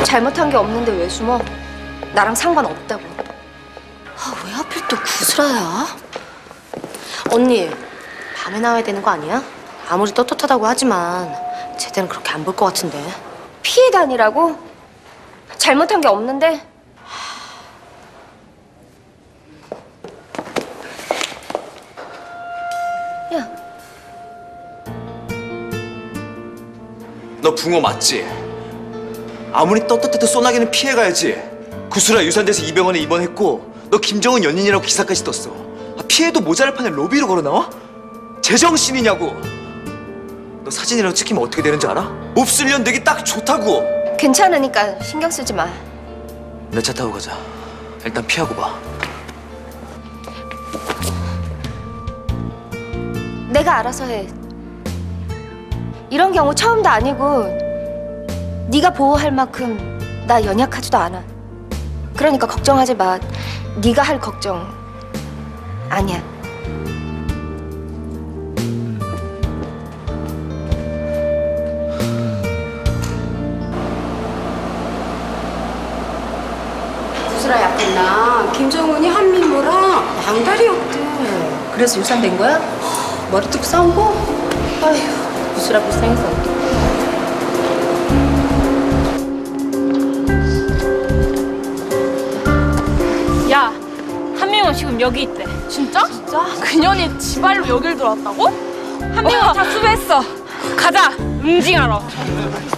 잘못한 게 없는데 왜 숨어? 나랑 상관없다고. 왜 하필 또 구슬아야? 언니, 밤에 나와야 되는 거 아니야? 아무리 떳떳하다고 하지만 제대로 그렇게 안 볼 것 같은데. 피해 다니라고? 잘못한 게 없는데? 야, 너 붕어 맞지? 아무리 떳떳해도 소나기는 피해가야지. 구슬아 유산돼서 이병헌에 입원했고 너 김정은 연인이라고 기사까지 떴어. 피해도 모자랄 판에 로비로 걸어 나와? 제정신이냐고. 너 사진이라도 찍히면 어떻게 되는 줄 알아? 몹쓸년 되기 딱 좋다고. 괜찮으니까 신경 쓰지 마. 내 차 타고 가자. 일단 피하고 봐. 내가 알아서 해. 이런 경우 처음도 아니고 네가 보호할 만큼 나 연약하지도 않아. 그러니까 걱정하지 마. 네가 할 걱정 아니야. 구슬아 약했나? 김정은이 한민모랑 양다리였대. 그래서 유산된 거야? 머리 뚝 싸운 거? 아휴, 구슬아 불쌍해서. 야, 한명은 지금 여기 있대. 진짜? 그년이 지발로 여길 들어왔다고? 한명은 다 수배했어. 가자, 응징하러.